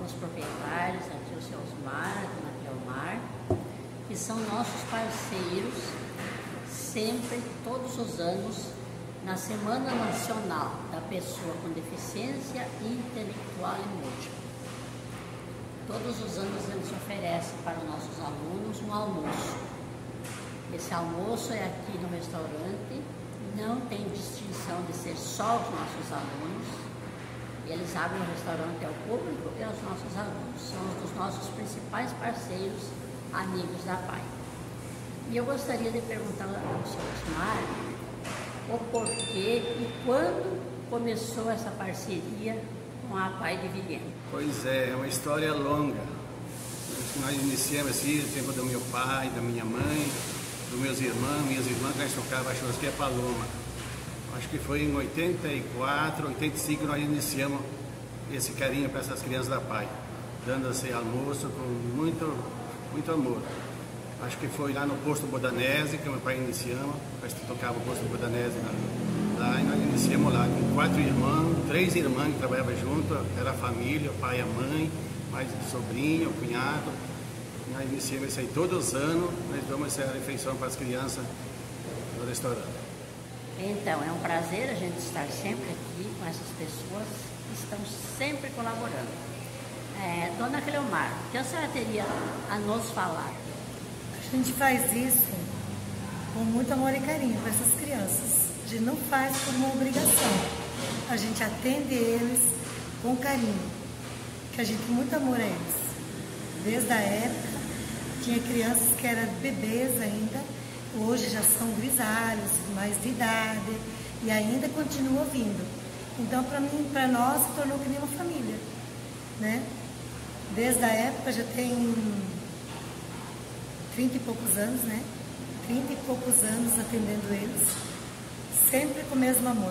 os proprietários, aqui o seu Osmar, a dona Cleomar, que são nossos parceiros, sempre, todos os anos, na Semana Nacional da Pessoa com Deficiência Intelectual e Múltipla. Todos os anos eles oferecem para os nossos alunos um almoço. Esse almoço é aqui no restaurante, não tem distinção de ser só os nossos alunos. Eles abrem o restaurante ao público e aos nossos alunos. São um dos nossos principais parceiros, amigos da PAI. E eu gostaria de perguntar ao senhor Osmar o porquê e quando começou essa parceria com a PAI de Vilhena. Pois é uma história longa. Nós iniciamos assim, no tempo do meu pai, da minha mãe, dos meus irmãos, minhas irmãs, que nós tocávamos a churrasqueira Paloma. Acho que foi em 84, 85 que nós iniciamos esse carinho para essas crianças da PAI, dando esse almoço com muito amor. Acho que foi lá no posto Bodanese que meu pai iniciamos, nós tocava o posto Bodanese lá e nós iniciamos lá com 4 irmãos, 3 irmãs que trabalhavam junto, era a família, o pai, a mãe, mais o sobrinho, o cunhado. Nós iniciamos isso aí todos os anos, nós damos essa refeição para as crianças no restaurante. Então, é um prazer a gente estar sempre aqui com essas pessoas que estão sempre colaborando. Dona Cleomar, o que a senhora teria a nos falar? A gente faz isso com muito amor e carinho para essas crianças. A gente não faz por uma obrigação. A gente atende eles com carinho, que a gente tem muito amor a eles. Desde a época, tinha crianças que eram bebês ainda, hoje já são grisalhos, mais de idade, e ainda continuam vindo. Então, para nós, se tornou que nem uma família, né? Desde a época, já tem 30 e poucos anos, né? 30 e poucos anos atendendo eles, sempre com o mesmo amor.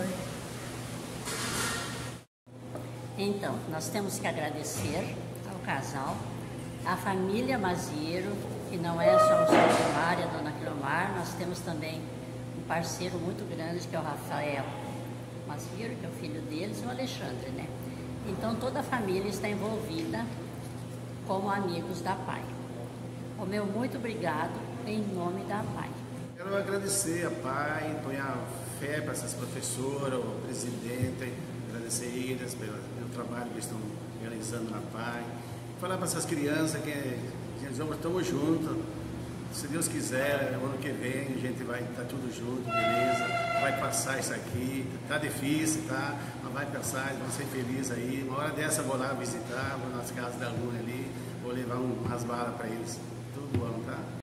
Então, nós temos que agradecer ao casal, à família Maziero, que não é só o senhor Osmar e a dona Cleomar, nós temos também um parceiro muito grande, que é o Rafael Maziero, que é o filho deles, e o Alexandre, né? Então, toda a família está envolvida como amigos da PAI. O meu muito obrigado em nome da PAI. Quero agradecer a PAI, pôr fé para essas professoras, o presidente, agradecer eles pelo trabalho que estão realizando na PAI. Falar para essas crianças que estamos juntos. Se Deus quiser, o ano que vem a gente vai estar tudo junto, beleza? Vai passar isso aqui, tá difícil, tá? Mas vai passar, vão ser felizes aí. Uma hora dessa eu vou lá visitar, vou nas casas da Luna ali, vou levar umas balas para eles. Tudo bom, tá?